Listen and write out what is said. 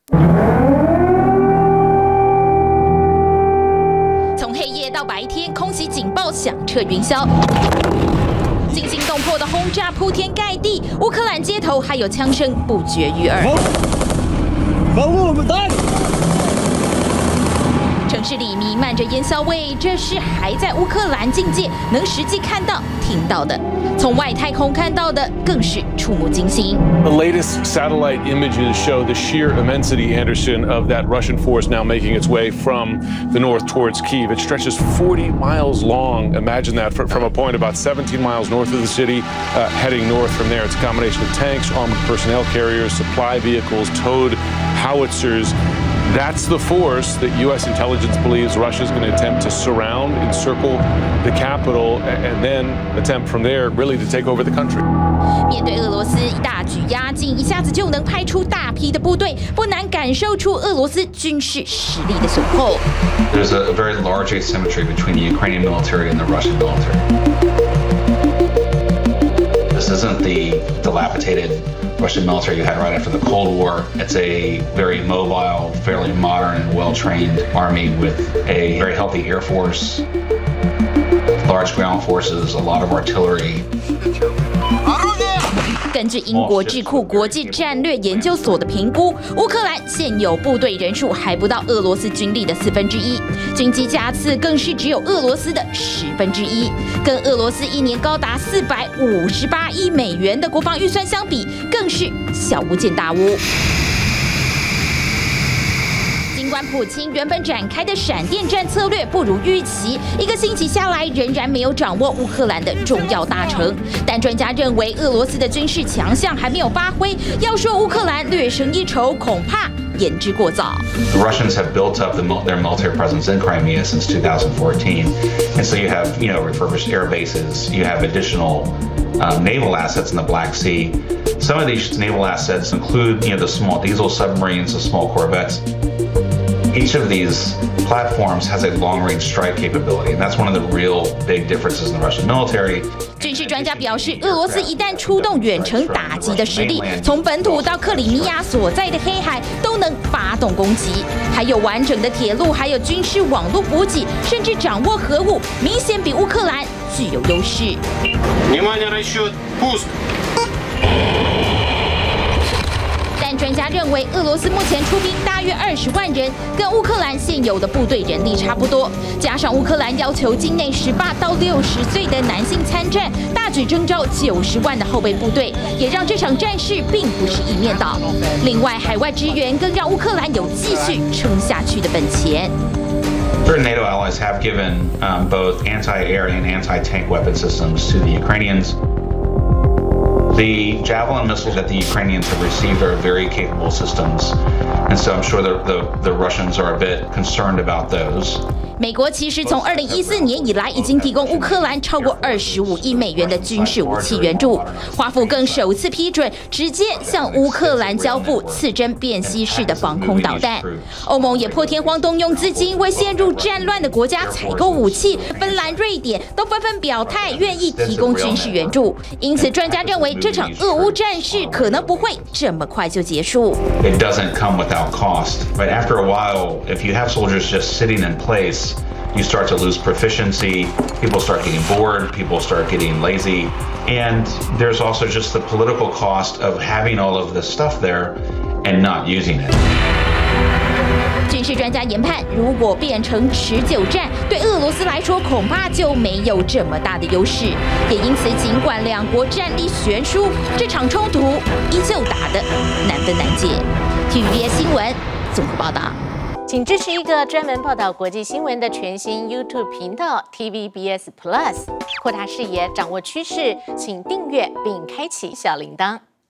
从黑夜到白天，空袭警报响彻云霄。 惊心动魄的轰炸铺天盖地，乌克兰街头还有枪声不绝于耳。城市里弥漫着烟硝味，这是还在乌克兰境界能实际看到、听到的。从外太空看到的更是触目惊心。 The latest satellite images show the sheer immensity, Anderson, of that Russian force now making its way from the north towards Kyiv. It stretches 40 miles long. Imagine that from a point about 17 miles north of the city, heading north from there. It's a combination of tanks, armored personnel carriers, supply vehicles, towed howitzers. That's the force that U.S. intelligence believes Russia is going to attempt to surround, encircle the capital, and then attempt from there really to take over the country. 面对俄罗斯大举压境，一下子就能派出大批的部队，不难感受出俄罗斯军事实力的雄厚。 There's a very large asymmetry between the Ukrainian military and the Russian military. This isn't the dilapidated Russian military you had right after the Cold War. It's a very mobile, fairly modern and well-trained army with a very healthy air force, large ground forces, a lot of artillery. 根据英国智库国际战略研究所的评估，乌克兰现有部队人数还不到俄罗斯军力的1/4，军机架次更是只有俄罗斯的1/10，跟俄罗斯一年高达458亿美元的国防预算相比，更是小巫见大巫。 尽管普京原本展开的闪电战策略不如预期，1个星期下来仍然没有掌握乌克兰的重要大城，但专家认为俄罗斯的军事强项还没有发挥，要说乌克兰略胜一筹，恐怕言之过早。 The Russians have built up their military presence in Crimea since 2014, and so you have refurbished air bases, you have additional naval assets in the Black Sea. Some of these naval assets include the small diesel submarines, the small corvettes. Each of these platforms has a long-range strike capability, and that's one of the real big differences in the Russian military. 军事专家表示，俄罗斯一旦出动远程打击的实力，从本土到克里米亚所在的黑海都能发动攻击，还有完整的铁路，还有军事网络补给，甚至掌握核武，明显比乌克兰具有优势。但专家认为，俄罗斯目前出兵大约20万人，跟乌克兰现有的部队人力差不多。加上乌克兰要求境内18到60岁的男性参战，大举征召90万的后备部队，也让这场战事并不是一面倒。另外，海外支援更让乌克兰有继续撑下去的本钱。 Certain NATO allies have given both anti-air and anti-tank weapon systems to the Ukrainians. The Javelin missiles that the Ukrainians have received are very capable systems, and so I'm sure the Russians are a bit concerned about those. 美国其实从2014年以来已经提供乌克兰超过25亿美元的军事武器援助，华府更首次批准直接向乌克兰交付刺针便携式的防空导弹。欧盟也破天荒动用资金为陷入战乱的国家采购武器，芬兰、瑞典都纷纷表态愿意提供军事援助。因此，专家认为这场俄乌战事可能不会这么快就结束。 It doesn't come without cost, but after a while, if you have soldiers just sitting in place, you start to lose proficiency, people start getting bored, people start getting lazy, and there's also just the political cost of having all of this stuff there and not using it. 军事专家研判，如果变成持久战，对俄罗斯来说恐怕就没有这么大的优势。也因此，尽管两国战力悬殊，这场冲突依旧打得难分难解。TVBS 新闻综合报道。 请支持一个专门报道国际新闻的全新 YouTube 频道 TVBS Plus， 扩大视野，掌握趋势，请订阅并开启小铃铛。